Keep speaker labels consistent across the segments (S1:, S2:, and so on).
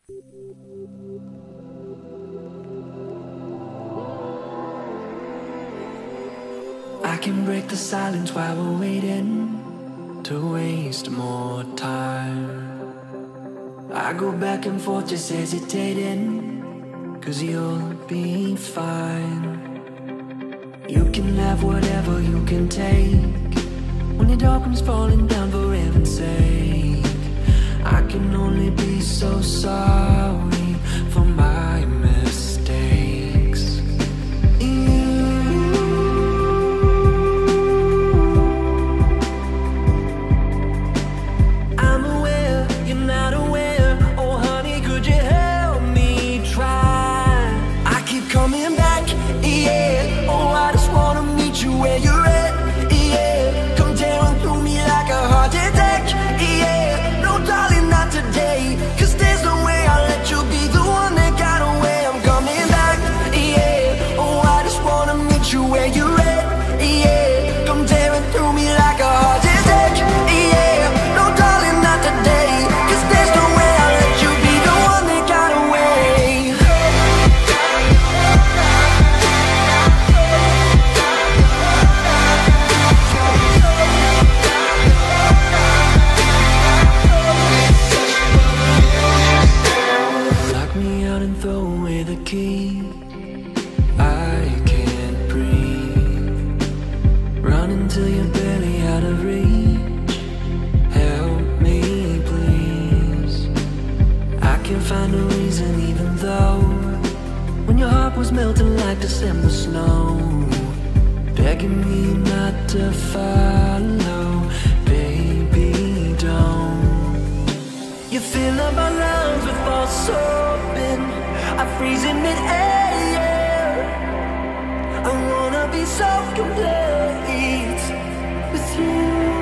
S1: I can break the silence while we're waiting to waste more time. I go back and forth just hesitating, 'cause you'll be fine. You can have whatever you can take when the dark comes falling down, for heaven's sake. I can only be so sorry for my mistakes. I'm aware you're not aware. Oh honey, could you help me try? I keep coming back, yeah. Oh, I just wanna meet you where you're at, yeah. Come tearing through me like a heart attack, yeah. No darling, not today, 'cause there's no way I'll let you be the one that got away. I'm coming back, yeah. Oh, I just wanna meet you where you're at, yeah. Come tearing through me like a heart attack, yeah. No darling, not today, 'cause there's no way I'll let you be the one that got away. Lock me out and throw away the key. I can't breathe. Running till you're barely out of reach. Help me, please. I can't find a reason, even though when your heart was melting like December snow, begging me not to follow. Baby, don't. You fill up our lungs with false open. I freeze in mid-air. I wanna be so complete with you.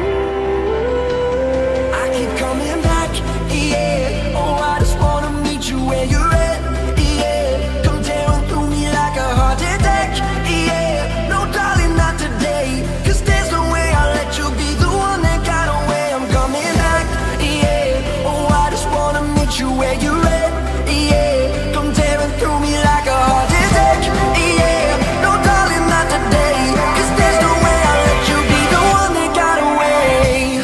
S1: I keep coming back, yeah. Oh, I just wanna meet you where you're at, yeah. Come tearing through me like a heart attack, yeah. No darling, not today, 'cause there's no way I'll let you be the one that got away. I'm coming back, yeah. Oh, I just wanna meet you where you're at, yeah. Come tearing through me like a heart attack, yeah. No darling, not today, 'cause there's no way I'll let you be the one that got away.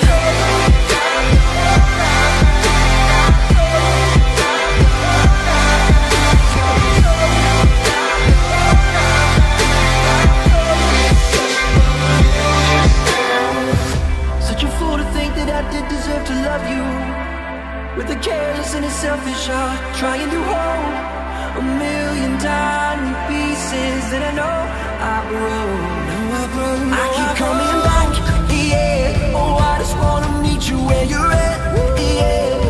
S1: Such a fool to think that I did deserve to love you, with a careless and a selfish heart, trying to hold a million tiny pieces that I know I broke. I keep coming back, yeah. Oh, I just wanna meet you where you're at, yeah.